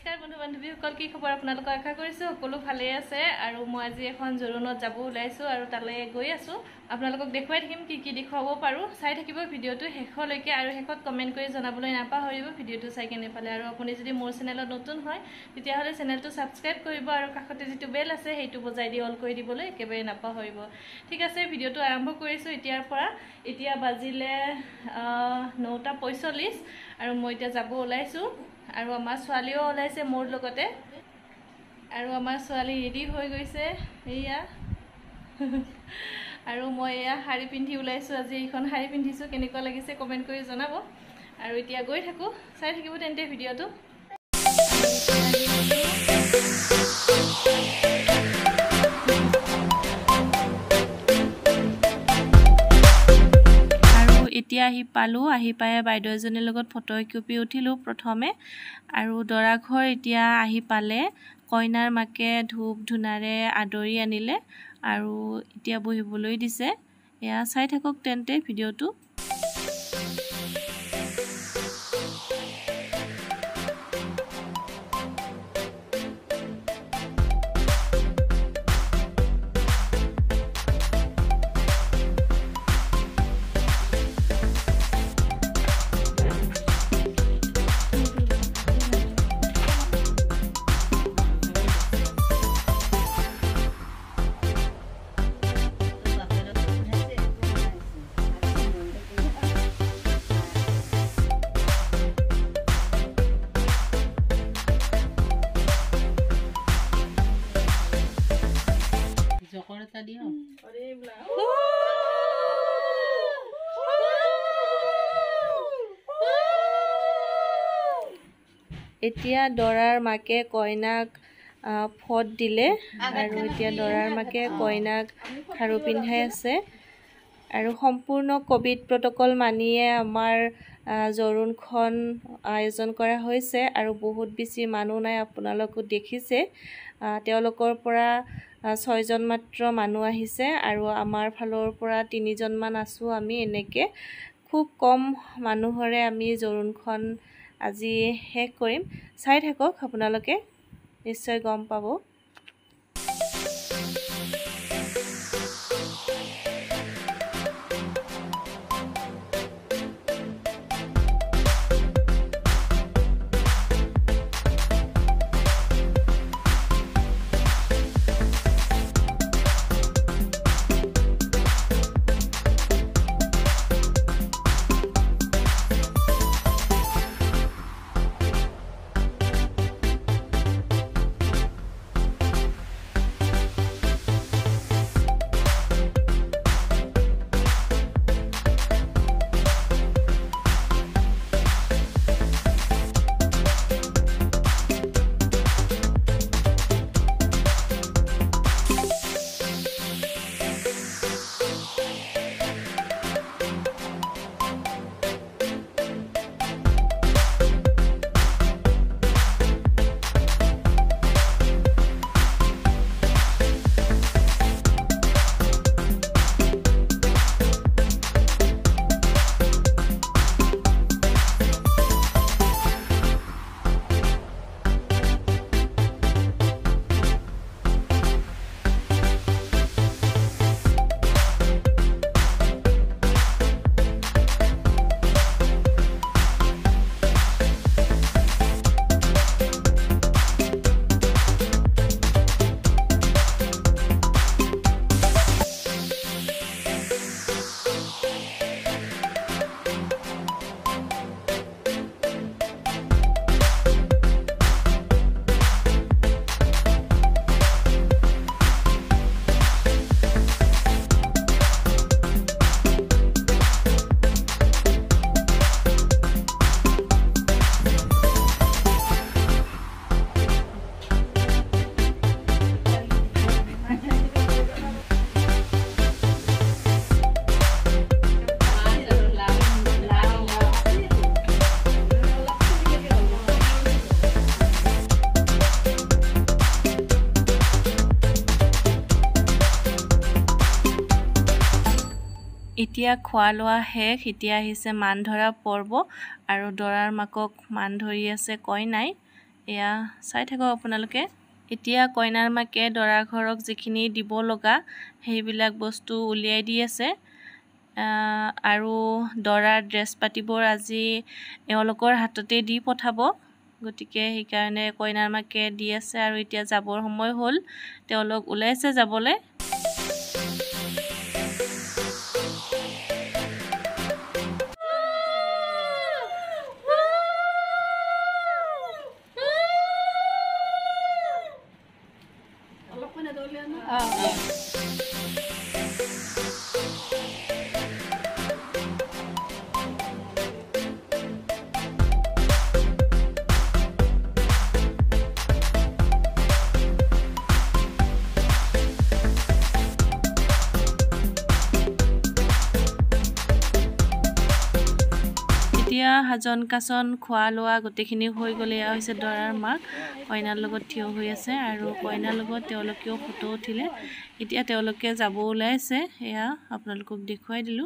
নমস্কাৰ বন্ধু বান্ধৱীসকল কি খবৰ আপোনালোক আশা কৰিছো সকলো ভালে আছে আৰু মই আজি এখন জৰুনত যাব ওলাইছো আৰু তালে গৈ আছো আপোনালোকক দেখুৱাই থাকিম কি দেখুৱাব পাৰো চাই থাকিব ভিডিওটো শেষলৈকে আৰু শেষত কমেন্ট কৰি জনাবলৈ নাপাহৰিব ভিডিওটো চাই কেনে পালে আৰু আপুনি যদি মোৰ চেনেলত নতুন হয় তেতিয়া হলে চেনেলটো সাবস্ক্ৰাইব কৰিব আৰু কাষতে যিটো বেল আছে সেইটো বজাই দি অল কৰি দিবলৈ একেবাৰে নাপাহৰিব ঠিক আছে ভিডিওটো আৰম্ভ কৰিছো এতিয়াৰ পৰা এতিয়া বাজিলে 9:45 আৰু মই এতিয়া যাব ওলাইছো আৰু আমাৰ ছোৱালীও ওলাইছে মোৰ লগতে আৰু আমাৰ ছোৱালী ৰেডি হৈ গৈছে এইয়া আৰু মই এয়া শাড়ী পিন্ধি ওলাইছো আজি এইখন শাড়ী পিন্ধিছো কেনেকুৱা লাগিছে কমেন্ট কৰি জনাব আৰু এতিয়া গৈ থাকো চাই থাকিব তেন্তে ভিডিওটো এতিয়া আহি পালো আহি পায় বাইদেউজনীৰ লগত ফটো কপি উঠিলো প্ৰথমে আৰু দৰা ঘৰ এতিয়া আহি পালে কইনাৰ মাকে ধূপ ধুনাৰে আদৰি আনিলে আৰু এতিয়া বহিবলৈ দিছে এয়া চাই থাকক তেন্তে ভিডিওটো এতিয়া দৰাৰ মাকে কইনাক ফট দিলে আৰু এতিয়া দৰাৰ মাকে কইনাক খাৰু পিন্ধাই আছে আৰু সম্পূৰ্ণ কোভিড প্ৰটোকল মানিয়ে আমাৰ জৰুনখন আয়োজন কৰা হৈছে আৰু বহুত বেছি মানুহ নাই আপোনালোকে দেখিছে তেওঁলোকৰ পৰা 6 জন মাত্ৰ মানুহ আহিছে আৰু আমাৰ ফালৰ পৰা 3 জন মান আছো আমি এনেকে খুব কম মানুহৰে আমি জৰুনখন আজি শেষ কৰিম চাই থাকক আপোনালোকে নিশ্চয় গম পাব এতিয়া খোৱা লোৱা শেষ এতিয়া আহিছে মান ধৰা পৰ্ব আৰু দৰাৰ মাকক মান ধৰি আছে কইনাই এয়া চাই থাকক আপোনালোকে। এতিয়া কইনাৰ মাকে দৰা ঘৰক যিখিনি দিব লগা সেইবিলাক বস্তু উলিয়াই দি আছে। আৰু দৰাৰ ড্ৰেছ পাতিবোৰ আজি এওঁলোকৰ হাততে দি পঠাব, গতিকে সেইকাৰণে কইনাৰ মাকে দি আছে। আৰু এতিয়া যাবৰ সময় হ'ল, তেওঁলোক ওলাইছে যাবলৈ। এতিয়া হাজন কাচন খোৱা লোৱা গোটেইখিনি হৈ গ'লে এয়া হৈছে দৰাৰ মাক, কইনাৰ লগত থিয় হৈ আছে আৰু কইনাৰ লগত তেওঁলোকেও ফটো উঠিলে। এতিয়া তেওঁলোকে যাব ওলাইছে, এয়া আপোনালোকক দেখুৱাই দিলোঁ।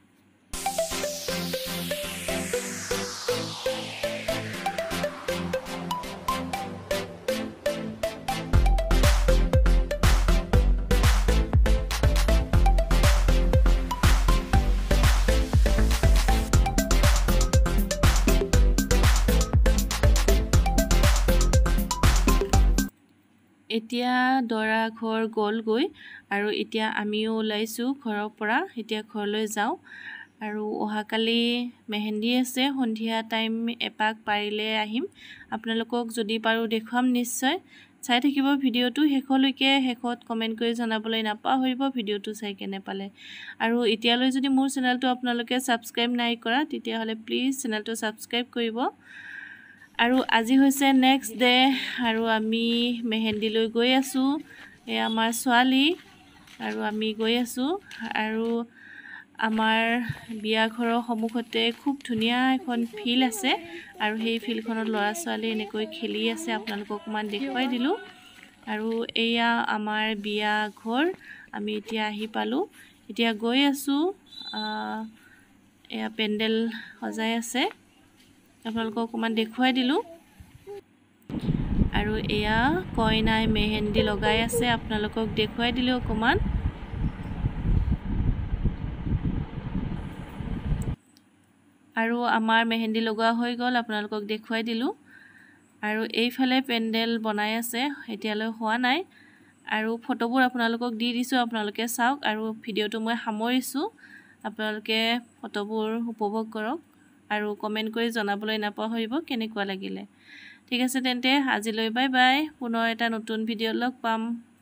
এতিয়া দৰা ঘৰ গ'লগৈ আৰু এতিয়া আমিও ওলাইছোঁ ঘৰৰ পৰা। এতিয়া ঘৰলৈ যাওঁ আৰু অহাকালি মেহেন্দি আছে, সন্ধিয়া টাইম এপাক পাৰিলে আহিম, আপোনালোকক যদি পাৰোঁ দেখুৱাম নিশ্চয়। চাই থাকিব ভিডিঅ'টো শেষলৈকে। শেষত কমেণ্ট কৰি জনাবলৈ নাপাহৰিব ভিডিঅ'টো চাই কেনে পালে। আৰু এতিয়ালৈ যদি মোৰ চেনেলটো আপোনালোকে ছাবস্ক্ৰাইব নাই কৰা তেতিয়াহ'লে প্লিজ চেনেলটো ছাবস্ক্ৰাইব কৰিব। আৰু আজি হৈছে নেক্সট ডে আৰু আমি মেহেন্দিলৈ গৈ আছোঁ। এয়া আমাৰ ছোৱালী আৰু আমি গৈ আছোঁ। আৰু আমাৰ বিয়া ঘৰৰ সন্মুখতে খুব ধুনীয়া এখন ফিল্ড আছে আৰু সেই ফিল্ডখনত ল'ৰা ছোৱালী এনেকৈ খেলি আছে, আপোনালোকক অকণমান দেখুৱাই দিলোঁ। আৰু এয়া আমাৰ বিয়া ঘৰ, আমি এতিয়া আহি পালোঁ। এতিয়া গৈ আছোঁ, এয়া পেণ্ডেল সজাই আছে, আপোনালোকক অকণমান দেখুৱাই দিলোঁ। আৰু এয়া কইনাই মেহেন্দি লগাই আছে, আপোনালোকক দেখুৱাই দিলোঁ অকণমান। আৰু আমাৰ মেহেন্দি লগোৱা হৈ গ'ল, আপোনালোকক দেখুৱাই দিলোঁ। আৰু এইফালে পেণ্ডেল বনাই আছে, এতিয়ালৈ হোৱা নাই। আৰু ফটোবোৰ আপোনালোকক দি দিছোঁ, আপোনালোকে চাওক। আৰু ভিডিঅ'টো মই সামৰিছোঁ, আপোনালোকে ফটোবোৰ উপভোগ কৰক আৰু কমেণ্ট কৰি জনাবলৈ নাপাহৰিব কেনেকুৱা লাগিলে। ঠিক আছে তেন্তে আজিলৈ বাই বাই, পুনৰ এটা নতুন ভিডিঅ'ত লগ পাম।